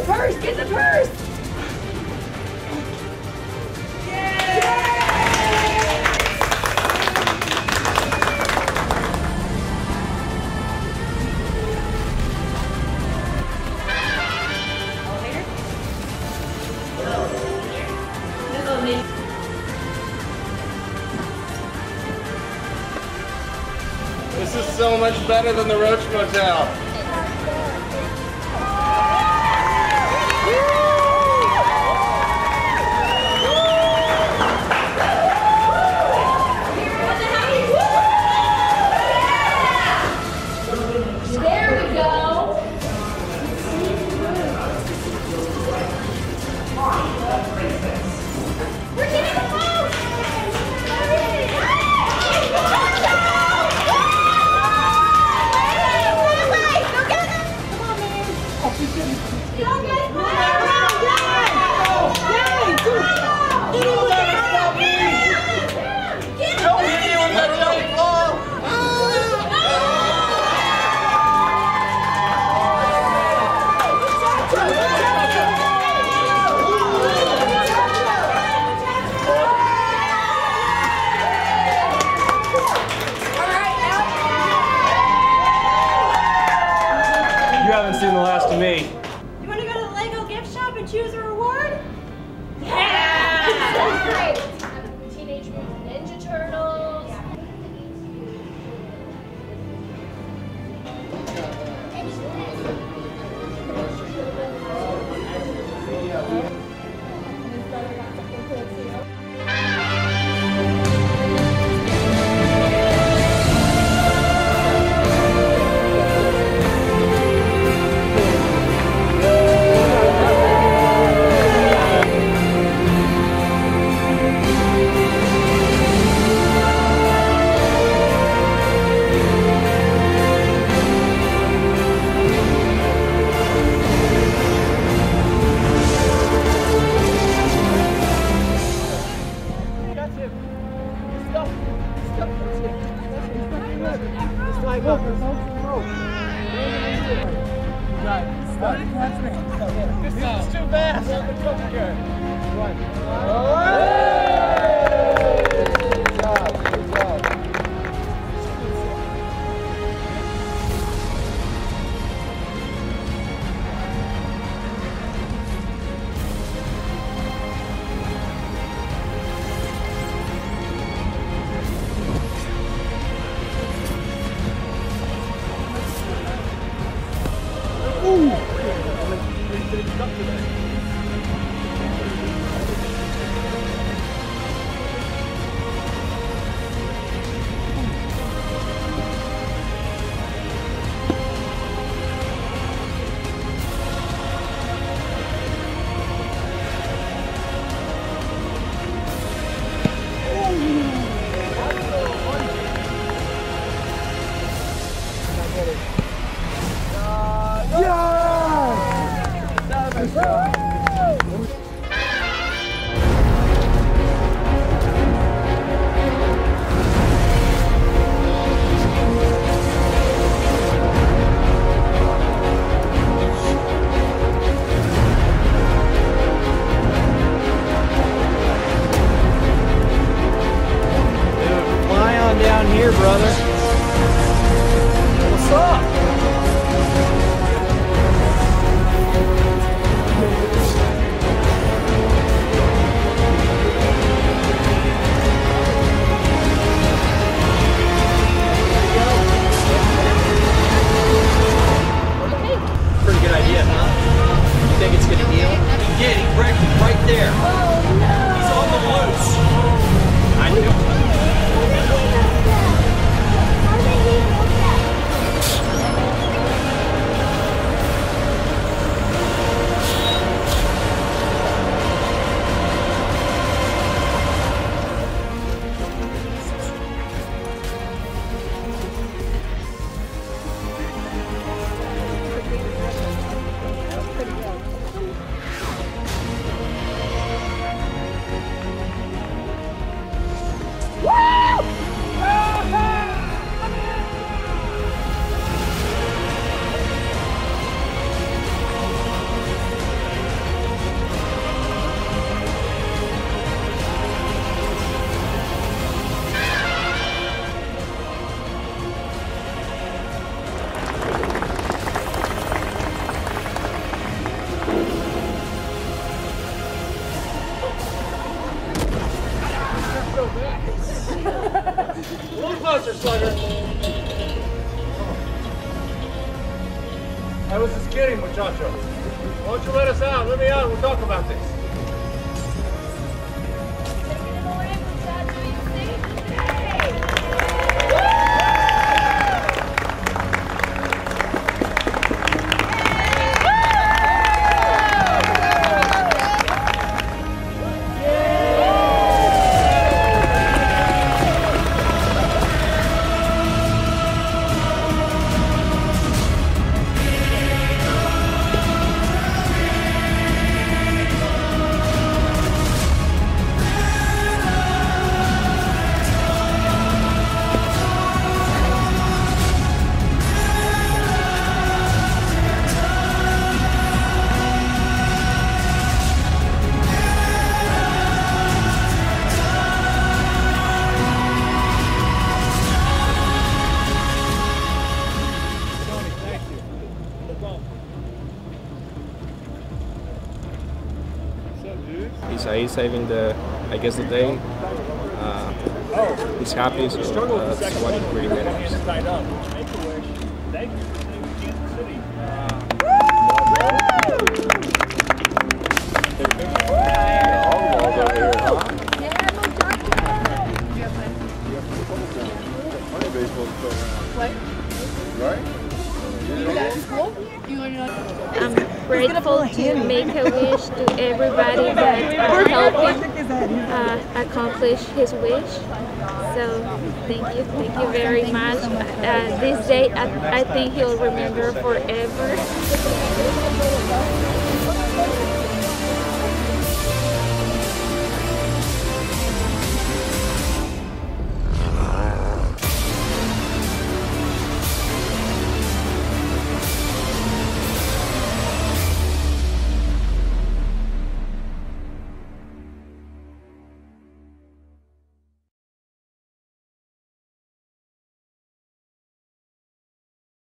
purse! Get the purse! This is so much better than the Roach Motel. There we go. We're getting the boat. You haven't seen the last of me. You want to go to the Lego gift shop and choose a reward? Yeah! That's great. Teenage Mutant Ninja Turtles. This is too fast. Good job. Good job. Down here, brother. What's up? Pretty good idea, huh? You think it's gonna heal? He did. He wrecked it right there. Oh no! He's on the loose. I knew it. A little closer, Slugger. I was just kidding, Muchacho. Why don't you let us out? Let me out. We'll talk about this. Take it away, Muchacho. You saved the day. Isai saving the, I guess, the day. He's happy, so that's what he really matters. Thank you for saving Kansas City. I'm grateful to make a wish to everybody that helped him accomplish his wish. So thank you very much. This day I think he'll remember forever.